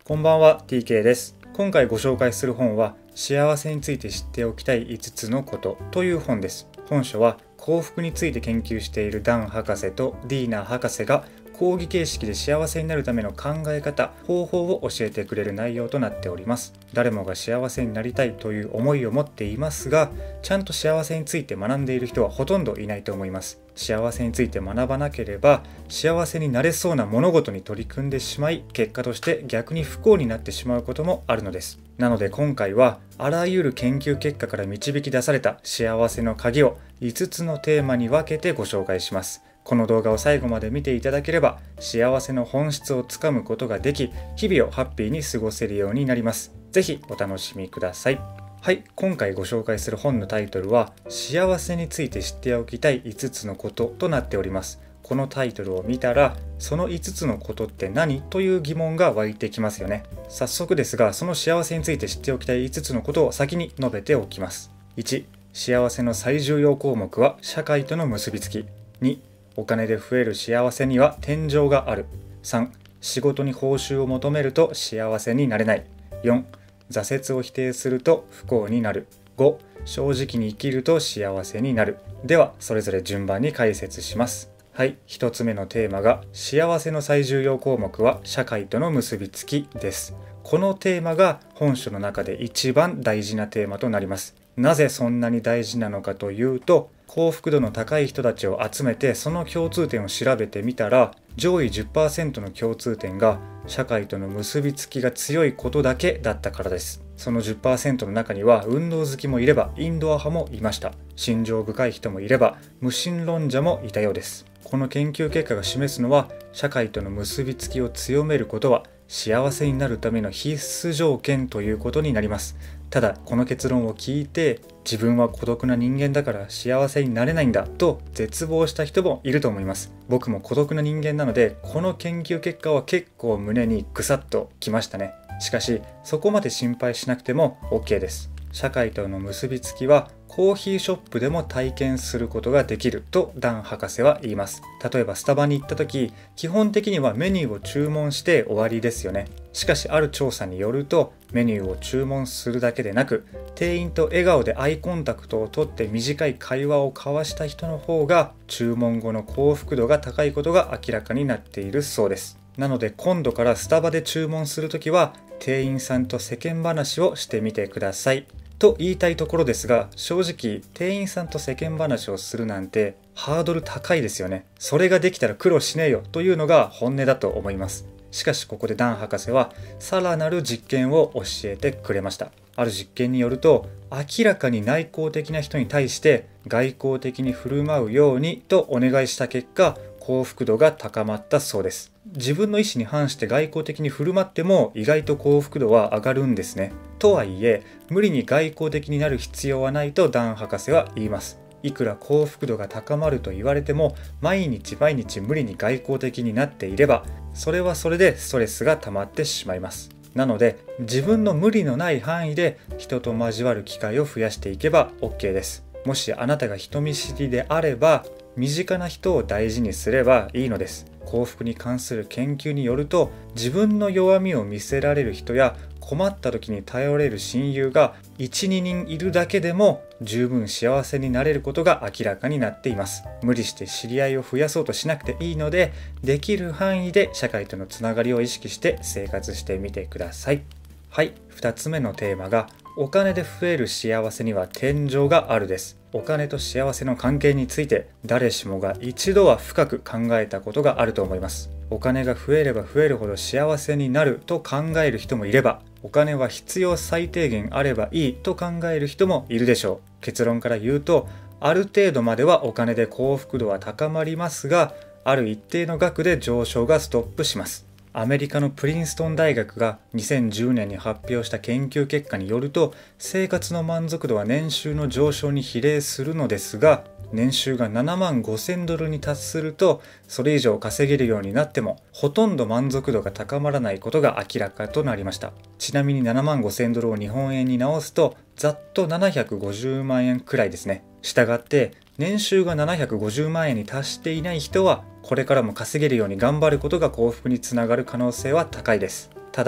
こんばんは、TK です。今回ご紹介する本は、幸せについて知っておきたい5つのことという本です。本書は幸福について研究しているダン博士とディーナー博士が講義形式で幸せになるための考え方、方法を教えてくれる内容となっております。誰もが幸せになりたいという思いを持っていますが、ちゃんと幸せについて学んでいる人はほとんどいないと思います。幸せについて学ばなければ、幸せになれそうな物事に取り組んでしまい、結果として逆に不幸になってしまうこともあるのです。なので今回は、あらゆる研究結果から導き出された幸せの鍵を5つのテーマに分けてご紹介します。この動画を最後まで見ていただければ、幸せの本質をつかむことができ、日々をハッピーに過ごせるようになります。ぜひお楽しみください。はい、今回ご紹介する本のタイトルは、幸せについて知っておきたい5つのこととなっております。このタイトルを見たら、その5つのことって何という疑問が湧いてきますよね。早速ですが、その幸せについて知っておきたい5つのことを先に述べておきます。1、幸せの最重要項目は社会との結びつき。2、お金で増える幸せには天井がある。3、仕事に報酬を求めると幸せになれない。4、挫折を否定すると不幸になる。5、正直に生きると幸せになる。では、それぞれ順番に解説します。はい、1つ目のテーマが、幸せの最重要項目は社会との結びつきです。このテーマが本書の中で一番大事なテーマとなります。なぜそんなに大事なのかというと、幸福度の高い人たちを集めてその共通点を調べてみたら、上位 10% の共通点が社会との結びつきが強いことだけだったからです。その 10% の中には運動好きもいればインドア派もいました。心情深い人もいれば無神論者もいたようです。この研究結果が示すのは、社会との結びつきを強めることは幸せになるための必須条件ということになります。ただこの結論を聞いて、自分は孤独な人間だから幸せになれないんだと絶望した人もいると思います。僕も孤独な人間なので、この研究結果は結構胸にグサッときましたね。しかしそこまで心配しなくても OK です。社会との結びつきはコーヒーショップでも体験することができるとダン博士は言います。例えばスタバに行った時、基本的にはメニューを注文して終わりですよね。しかしある調査によると、メニューを注文するだけでなく、店員と笑顔でアイコンタクトをとって短い会話を交わした人の方が、注文後の幸福度が高いことが明らかになっているそうです。なので今度からスタバで注文するときは、店員さんと世間話をしてみてください。と言いたいところですが、正直店員さんと世間話をするなんてハードル高いですよね。それができたら苦労しねえよというのが本音だと思います。しかしここでダン博士はさらなる実験を教えてくれました。ある実験によると、明らかに内向的な人に対して外向的に振る舞うようにとお願いした結果、幸福度が高まったそうです。自分の意思に反して外交的に振る舞っても意外と幸福度は上がるんですね。とはいえ、無理に外交的になる必要はないとダン博士は言います。いくら幸福度が高まると言われても、毎日毎日無理に外交的になっていれば、それはそれでストレスが溜まってしまいます。なので、自分の無理のない範囲で人と交わる機会を増やしていけば OK です。もしあなたが人見知りであれば、身近な人を大事にすればいいのです。幸福に関する研究によると、自分の弱みを見せられる人や困った時に頼れる親友が 1,2 人いるだけでも十分幸せになれることが明らかになっています。無理して知り合いを増やそうとしなくていいので、できる範囲で社会とのつながりを意識して生活してみてください。はい、2つ目のテーマが、お金で増える幸せには天井があるです。お金と幸せの関係について、誰しもが一度は深く考えたことがあると思います。お金が増えれば増えるほど幸せになると考える人もいれば、お金は必要最低限あればいいと考える人もいるでしょう。結論から言うと、ある程度まではお金で幸福度は高まりますが、ある一定の額で上昇がストップします。アメリカのプリンストン大学が2010年に発表した研究結果によると、生活の満足度は年収の上昇に比例するのですが、年収が7万5000ドルに達すると、それ以上稼げるようになってもほとんど満足度が高まらないことが明らかとなりました。ちなみに7万5000ドルを日本円に直すと、ざっと750万円くらいですね。したがって年収が750万円に達していない人は、これからも稼げるように頑張ることが幸福につながる可能性は高いです。ただ、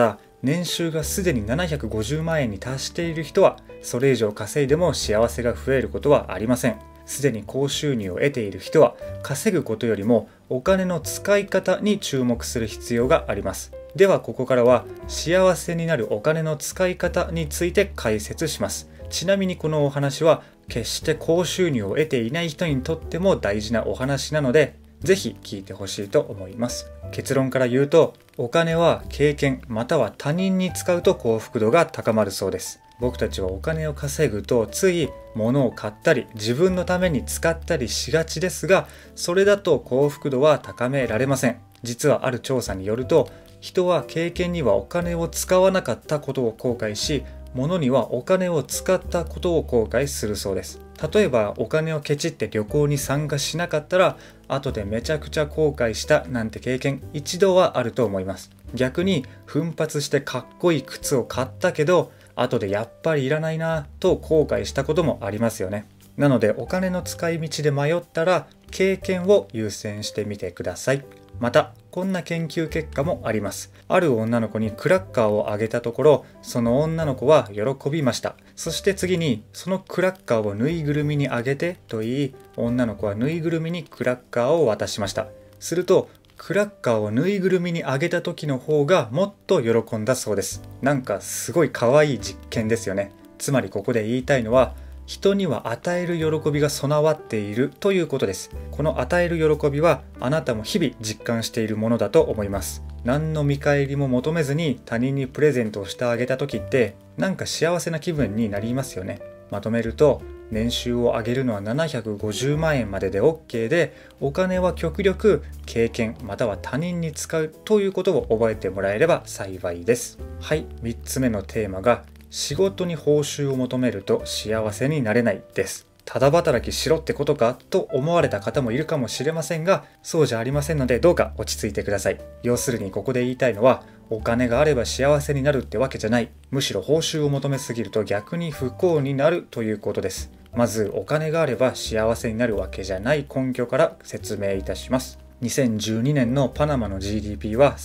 年収がすでに750万円に達している人はそれ以上稼いでも幸せが増えることはありません。すでに高収入を得ている人は稼ぐことよりもお金の使い方に注目する必要があります。ではここからは幸せになるお金の使い方について解説します。ちなみにこのお話は決して高収入を得ていない人にとっても大事なお話なので、ぜひ聞いてほしいと思います。結論から言うと、お金は経験または他人に使うと幸福度が高まるそうです。僕たちはお金を稼ぐとつい物を買ったり自分のために使ったりしがちですが、それだと幸福度は高められません。実はある調査によると、人は経験にはお金を使わなかったことを後悔し、物にはお金を使ったことを後悔するそうです。例えばお金をケチって旅行に参加しなかったら後でめちゃくちゃ後悔したなんて経験一度はあると思います。逆に奮発してかっこいい靴を買ったけど後でやっぱりいらないなと後悔したこともありますよね。なのでお金の使い道で迷ったら経験を優先してみてください。またこんな研究結果もあります。ある女の子にクラッカーをあげたところ、その女の子は喜びました。そして次にそのクラッカーをぬいぐるみにあげてと言い、女の子はぬいぐるみにクラッカーを渡しました。するとクラッカーをぬいぐるみにあげた時の方がもっと喜んだそうです。なんかすごい可愛い実験ですよね。つまりここで言いたいのは、人には与える喜びが備わっているということです。この与える喜びはあなたも日々実感しているものだと思います。何の見返りも求めずに他人にプレゼントをしてあげた時ってなんか幸せな気分になりますよね。まとめると、年収を上げるのは750万円までで OK で、お金は極力経験または他人に使うということを覚えてもらえれば幸いです。はい、3つ目のテーマが仕事に報酬を求めると幸せになれないです。ただ働きしろってことかと思われた方もいるかもしれませんが、そうじゃありませんのでどうか落ち着いてください。要するにここで言いたいのは、お金があれば幸せになるってわけじゃない。むしろ報酬を求めすぎると逆に不幸になるということです。まずお金があれば幸せになるわけじゃない根拠から説明いたします。2012年のパナマの GDP は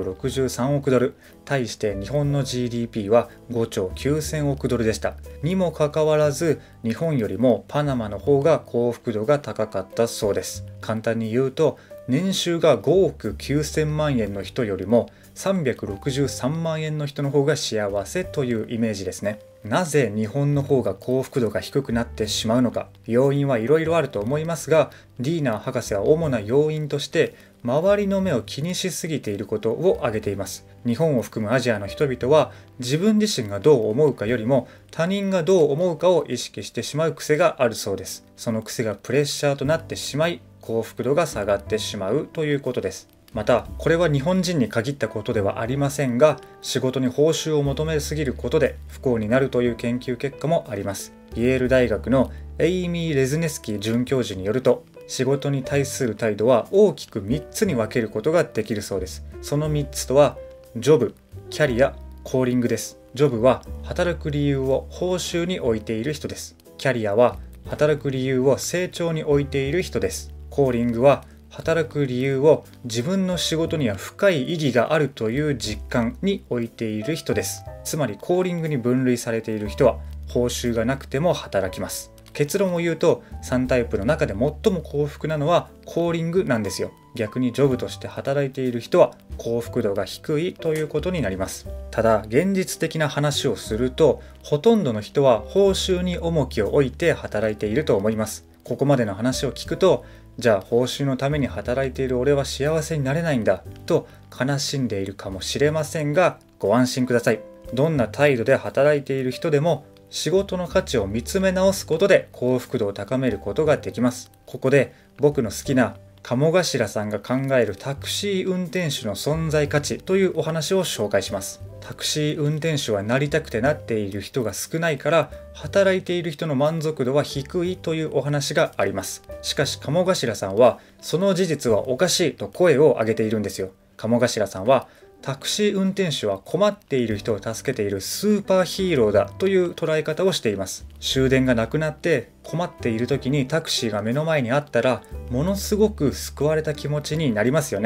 363億ドル、対して日本の GDP は5兆9000億ドルでした。にもかかわらず、日本よりもパナマの方が幸福度が高かったそうです。簡単に言うと、年収が5億9000万円の人よりも363万円の人の方が幸せというイメージですね。なぜ日本の方が幸福度が低くなってしまうのか、要因はいろいろあると思いますが、ディーナー博士は主な要因として周りの目を気にしすぎていることを挙げています。日本を含むアジアの人々は自分自身がどう思うかよりも他人がどう思うかを意識してしまう癖があるそうです。その癖がプレッシャーとなってしまい、幸福度が下がってしまうということです。またこれは日本人に限ったことではありませんが、仕事に報酬を求めすぎることで不幸になるという研究結果もあります。イェール大学のエイミー・レズネスキー准教授によると、仕事に対する態度は大きく3つに分けることができるそうです。その3つとはジョブ、キャリア、コーリングです。ジョブは働く理由を報酬に置いている人です。キャリアは働く理由を成長に置いている人です。コーリングは働く理由を自分の仕事には深い意義があるという実感に置いている人です。つまりコーリングに分類されている人は報酬がなくても働きます。結論を言うと3タイプの中で最も幸福なのはコーリングなんですよ。逆にジョブとして働いている人は幸福度が低いということになります。ただ現実的な話をすると、ほとんどの人は報酬に重きを置いて働いていると思います。ここまでの話を聞くと、じゃあ報酬のために働いている俺は幸せになれないんだと悲しんでいるかもしれませんが、ご安心ください。どんな態度で働いている人でも仕事の価値を見つめ直すことで幸福度を高めることができます。ここで僕の好きな鴨頭さんが考えるタクシー運転手の存在価値というお話を紹介します。タクシー運転手はなりたくてなっている人が少ないから働いている人の満足度は低いというお話があります。しかし鴨頭さんはその事実はおかしいと声を上げているんですよ。鴨頭さんはタクシー運転手は困っている人を助けているスーパーヒーローだという捉え方をしています。終電がなくなって困っている時にタクシーが目の前にあったらものすごく救われた気持ちになりますよね。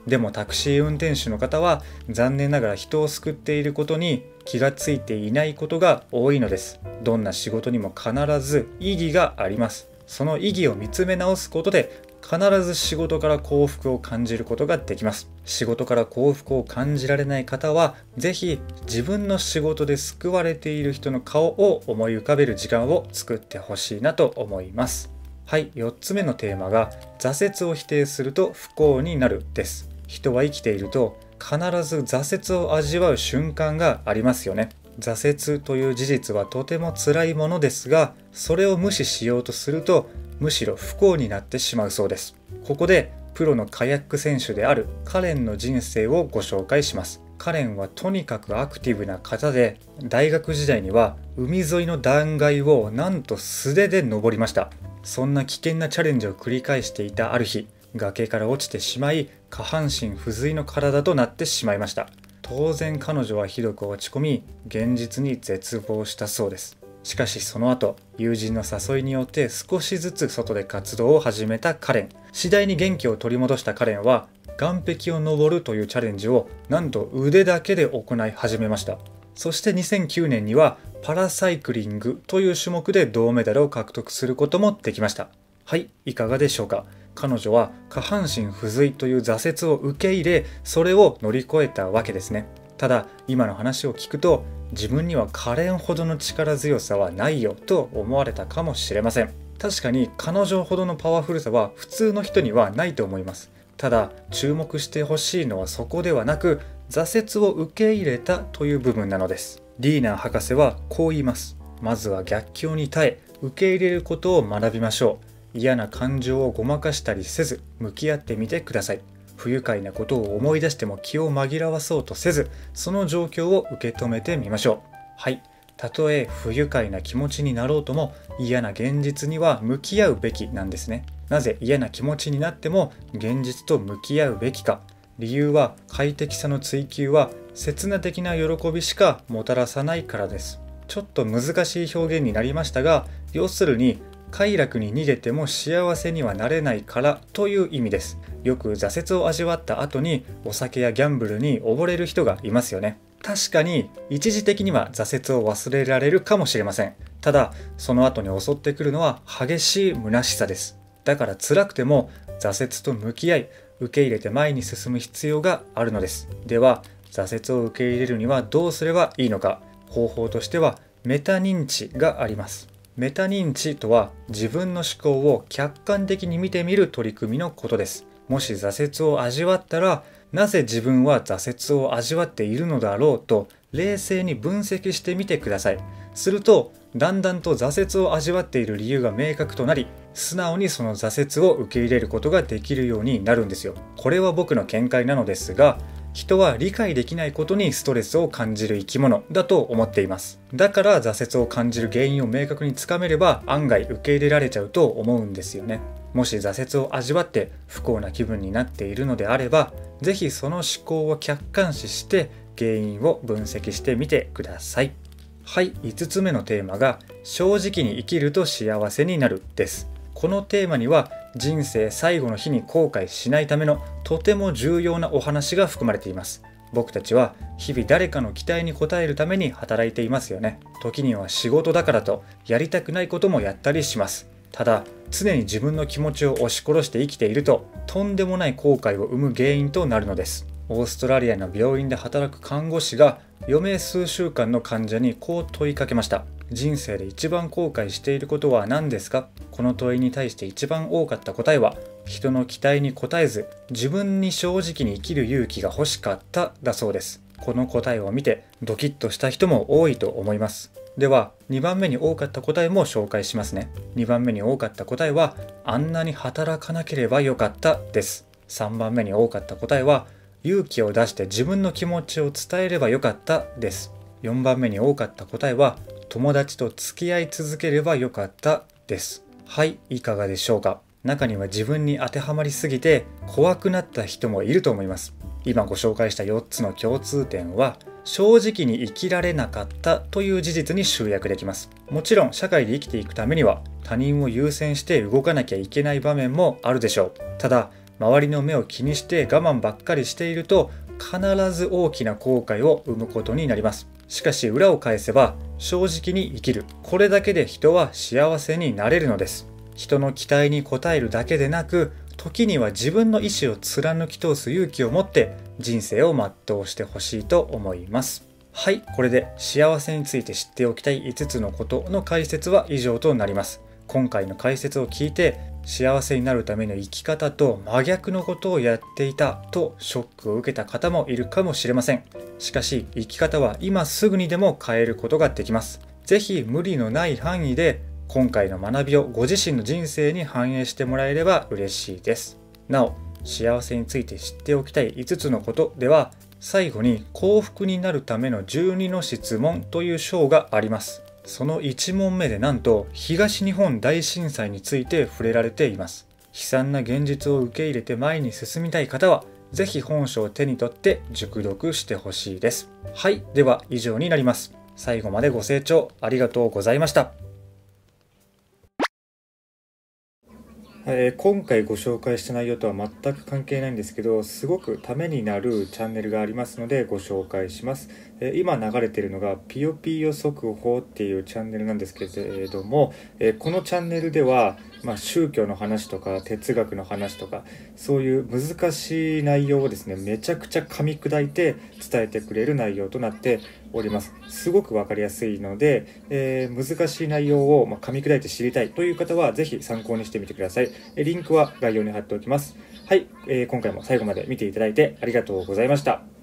でもタクシー運転手の方は残念ながら人を救っていることに気がついていないことが多いのです。どんな仕事にも必ず意義があります。その意義を見つめ直すことで必ず仕事から幸福を感じることができます。仕事から幸福を感じられない方はぜひ自分の仕事で救われている人の顔を思い浮かべる時間を作ってほしいなと思います。はい、4つ目のテーマが挫折を否定すると不幸になるです。人は生きていると必ず挫折を味わう瞬間がありますよね。挫折という事実はとても辛いものですが、それを無視しようとするとむしろ不幸になってしまうそうです。ここでプロのカヤック選手であるカレンの人生をご紹介します。カレンはとにかくアクティブな方で、大学時代には海沿いの断崖をなんと素手で登りました。そんな危険なチャレンジを繰り返していたある日、崖から落ちてしまい下半身不随の体となってしまいました。当然彼女はひどく落ち込み、現実に絶望したそうです。しかしその後、友人の誘いによって少しずつ外で活動を始めたカレン。次第に元気を取り戻したカレンは岸壁を登るというチャレンジをなんと腕だけで行い始めました。そして2009年にはパラサイクリングという種目で銅メダルを獲得することもできました。はい、いかがでしょうか。彼女は下半身不随という挫折を受け入れ、それを乗り越えたわけですね。ただ今の話を聞くと、自分にはカレンほどの力強さはないよと思われたかもしれません。確かに彼女ほどのパワフルさは普通の人にはないと思います。ただ注目してほしいのはそこではなく、挫折を受け入れたという部分なのです。リーナー博士はこう言います。まずは逆境に耐え、受け入れることを学びましょう。嫌な感情をごまかしたりせず、向き合ってみてください。不愉快なことを思い出しても気を紛らわそうとせず、その状況を受け止めてみましょう。はい、たとえ不愉快な気持ちになろうとも、嫌な現実には向き合うべきなんですね。なぜ嫌な気持ちになっても現実と向き合うべきか。理由は快適さの追求は刹那的な喜びしかもたらさないからです。ちょっと難しい表現になりましたが、要するに快楽に逃げても幸せにはなれないからという意味です。よく挫折を味わった後にお酒やギャンブルに溺れる人がいますよね。確かに一時的には挫折を忘れられるかもしれません。ただその後に襲ってくるのは激しい虚しさです。だから辛くても挫折と向き合い、受け入れて前に進む必要があるのです。では挫折を受け入れるにはどうすればいいのか。方法としてはメタ認知があります。メタ認知とは自分の思考を客観的に見てみる取り組みのことです。もし挫折を味わったら、なぜ自分は挫折を味わっているのだろうと冷静に分析してみてください。するとだんだんと挫折を味わっている理由が明確となり、素直にその挫折を受け入れることができるようになるんですよ。これは僕の見解なのですが、人は理解できないことにストレスを感じる生き物だと思っています。だから挫折を感じる原因を明確につかめれば案外受け入れられちゃうと思うんですよね。もし挫折を味わって不幸な気分になっているのであれば、ぜひその思考を客観視して原因を分析してみてください。はい、5つ目のテーマが正直に生きると幸せになるです。このテーマには人生最後の日に後悔しないためのとても重要なお話が含まれています。僕たちは日々誰かの期待に応えるために働いていますよね。時には仕事だからとやりたくないこともやったりします。ただ常に自分の気持ちを押し殺して生きているととんでもない後悔を生む原因となるのです。オーストラリアの病院で働く看護師が余命数週間の患者にこう問いかけました。人生で一番後悔していることは何ですか？この問いに対して一番多かった答えは、人の期待に応えず自分に正直に生きる勇気が欲しかっただそうです。この答えを見てドキッとした人も多いと思います。では2番目に多かった答えも紹介しますね。2番目に多かった答えは、あんなに働かなければよかったです。3番目に多かった答えは、勇気を出して自分の気持ちを伝えればよかったです。4番目に多かった答えは、友達と付き合い続ければよかったです。はい、いかがでしょうか。中には自分に当てはまりすぎて怖くなった人もいると思います。今ご紹介した4つの共通点は、正直に生きられなかったという事実に集約できます。もちろん社会で生きていくためには他人を優先して動かなきゃいけない場面もあるでしょう。ただ周りの目を気にして我慢ばっかりしていると必ず大きな後悔を生むことになります。しかし裏を返せば正直に生きる。これだけで人は幸せになれるのです。人の期待に応えるだけでなく、時には自分の意思を貫き通す勇気を持って人生を全うしてほしいと思います。はい、これで幸せについて知っておきたい5つのことの解説は以上となります。今回の解説を聞いて幸せになるための生き方と真逆のことをやっていたとショックを受けた方もいるかもしれません。しかし生き方は今すぐにでも変えることができます。ぜひ無理のない範囲で今回の学びをご自身の人生に反映してもらえれば嬉しいです。なお、幸せについて知っておきたい5つのことでは、最後に幸福になるための12の質問という章があります。その1問目でなんと東日本大震災について触れられています。悲惨な現実を受け入れて前に進みたい方は、ぜひ本書を手に取って熟読してほしいです。はい、では以上になります。最後までご清聴ありがとうございました。今回ご紹介した内容とは全く関係ないんですけど、すごくためになるチャンネルがありますのでご紹介します。今流れているのがピヨピヨ速報っていうチャンネルなんですけれども、このチャンネルでは、宗教の話とか哲学の話とかそういう難しい内容をですね、めちゃくちゃ噛み砕いて伝えてくれる内容となっております。すごくわかりやすいので、難しい内容を噛み砕いて知りたいという方はぜひ参考にしてみてください。リンクは概要に貼っておきます。はい、今回も最後まで見ていただいてありがとうございました。